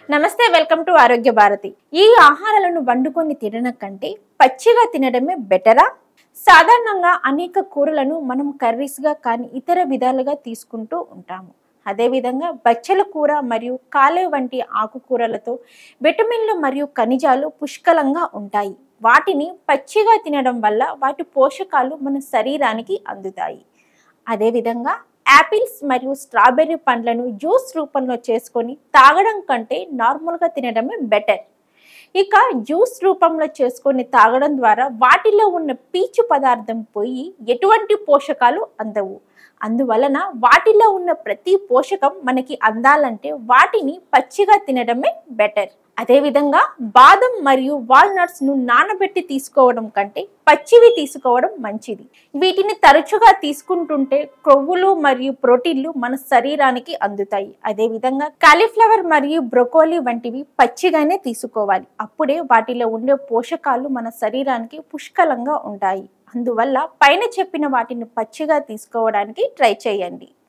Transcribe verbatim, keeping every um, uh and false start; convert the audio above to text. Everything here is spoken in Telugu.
నమస్తే, వెల్కమ్ టు ఆరోగ్య భారతి. ఈ ఆహారాలను వండుకొని తినడం కంటే పచ్చిగా తినడమే బెటరా? సాధారణంగా అనేక కూరలను మనం కర్రీస్గా కానీ ఇతర విధాలుగా తీసుకుంటూ ఉంటాము. అదేవిధంగా బచ్చల కూర మరియు కాలే వంటి ఆకుకూరలతో విటమిన్లు మరియు ఖనిజాలు పుష్కలంగా ఉంటాయి. వాటిని పచ్చిగా తినడం వల్ల వాటి పోషకాలు మన శరీరానికి అందుతాయి. అదేవిధంగా యాపిల్స్ మరియు స్ట్రాబెర్రీ పండ్లను జ్యూస్ రూపంలో చేసుకొని తాగడం కంటే నార్మల్గా తినడమే బెటర్. ఇక జ్యూస్ రూపంలో చేసుకొని తాగడం ద్వారా వాటిలో ఉన్న పీచు పదార్థం పోయి ఎటువంటి పోషకాలు అందవు. అందువలన వాటిలో ఉన్న ప్రతి పోషకం మనకి అందాలంటే వాటిని పచ్చిగా తినడమే బెటర్. అదేవిధంగా బాదం మరియు వాల్నట్స్ ను నానబెట్టి తీసుకోవడం కంటే పచ్చివి తీసుకోవడం మంచిది. వీటిని తరచుగా తీసుకుంటుంటే కొవ్వులు మరియు ప్రోటీన్లు మన శరీరానికి అందుతాయి. అదేవిధంగా కాలీఫ్లవర్ మరియు బ్రొకోలీ వంటివి పచ్చిగానే తీసుకోవాలి. అప్పుడే వాటిలో ఉండే పోషకాలు మన శరీరానికి పుష్కలంగా ఉంటాయి. అందువల్ల పైన చెప్పిన వాటిని పచ్చిగా తీసుకోవడానికి ట్రై చేయండి.